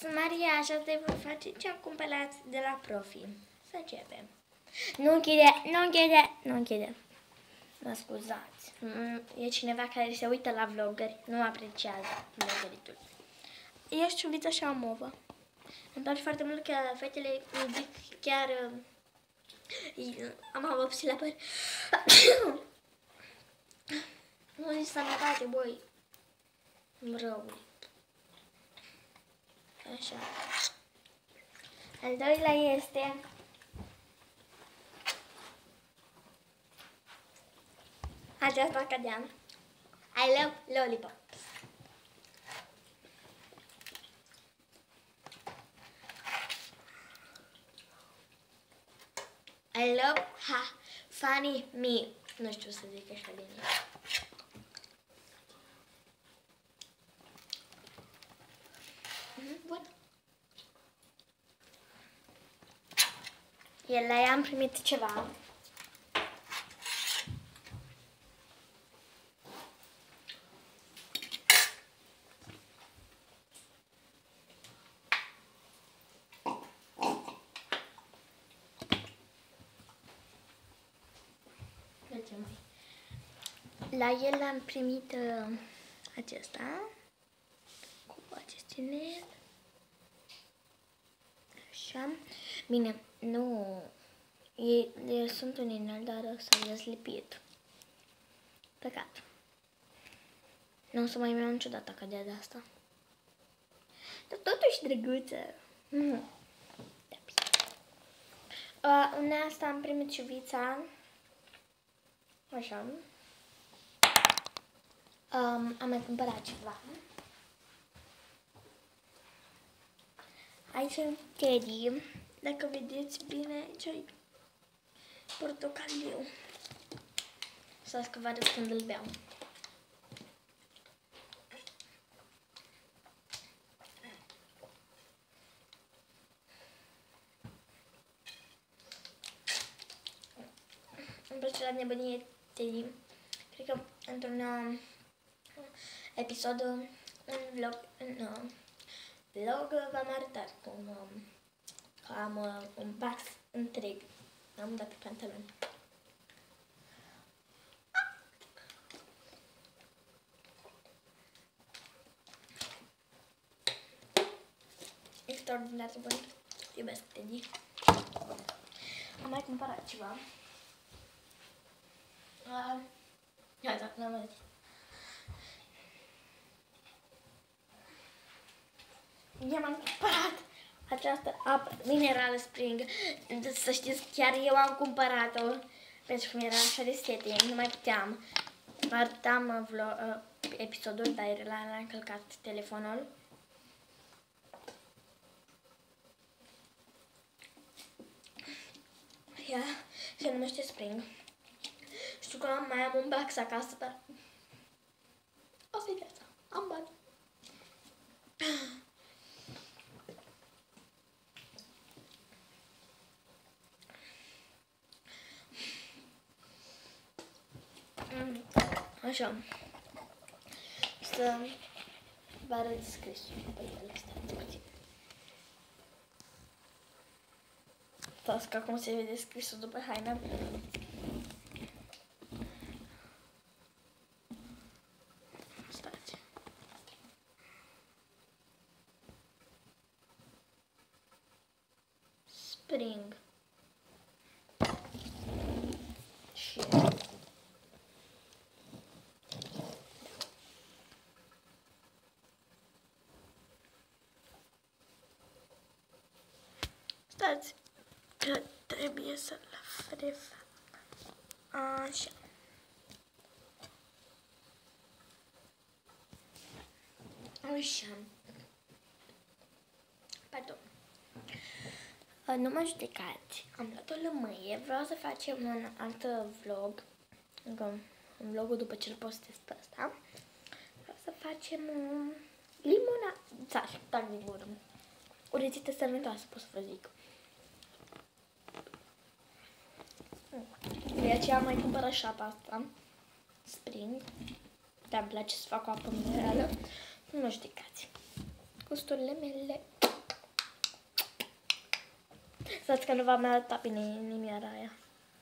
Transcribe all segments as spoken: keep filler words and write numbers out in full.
Sunt Maria, așa te voi face ce am cumpărat de la Profi. Să începem. Nu închide, nu închide, nu închide. Mă scuzați. E cineva care se uită la vloggeri, nu apreciază vloggeritul. E șuvița așa movă. Îmi place foarte mult că fetele îmi zic chiar... Am avopsit la păr. Nu zic sănătate, băi. Rău. Așa. Al doilea este aceasta cadeam. I love lollipops. I love ha funny me. Nu știu să zic așa bine. Bun. El la ea am primit ceva. La el am primit uh, acesta cu acest inel. Așa. Bine, nu e, e, sunt un inel, dar s-a deslipit. Păcat. Nu o să mai iau niciodată cadea de asta. Dar totuși drăguță. Mm. Uh, în asta am primit șuvița. Așa. Um, am mai cumpărat ceva. Aici sunt Teddy. Dacă vedeți bine, aici e portocaliu. Să că vă arăt când îl beau. Îmi place la nebunie Teddy. Cred că într-un uh, episod, un vlog, un uh, vlog v-am arătat cum um, am uh, un box întreg. Am dat pe pantaloni. Extraordinar de bun. Iubesc Teddy. Am mai cumpărat ceva. Uh, Gata, n-am mai zis. I-am cumpărat această apă minerală Spring. Să știți, chiar eu am cumpărat-o pentru că mi-era așa de sete, nu mai puteam. Arătam uh, episodul, dar l-a încălcat telefonul. Ea se numește Spring. Știu că mai am un box acasă, dar o să-i viața. Am bani. Așa. Să vă arăt scrisul pe ele. Stați puțin. Stați că acum se vede scrisul după haină. Stați. Spring. Și stați că trebuie să-l refac. Așa. Așa. Pardon. Nu mă judecați. Am luat o lămâie. Vreau să facem un alt vlog. Un vlogul după ce îl postez pe ăsta. Vreau să facem um, limona. Da, tac din gură. O rețetă sănătoasă, pot să vă zic. De aceea am mai cumpărat și apa asta. Spring. Dar îmi place să fac o apă minerală. Nu mă judecați. Gusturile mele. Stați că nu v-am arătat bine inimioara aia.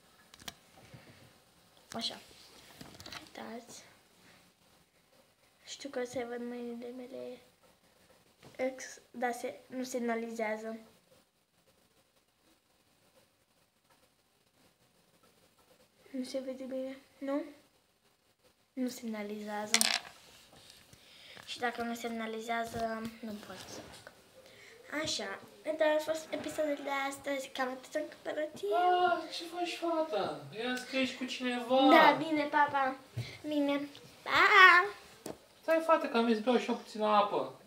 Așa. Uitați. Știu că se văd mâinile mele. Ex, dar se, nu semnalizează. Nu se vede bine, nu? Nu semnalizează. Și dacă nu semnalizează, nu pot să fac. Așa, dar a fost episodul de astăzi, cam atât în comparativ. Ah, ce faci, fata? Ia scrii cu cineva. Da, bine, papa. Bine. Pa! Stai, fată, că am zis beau și eu puțină apă.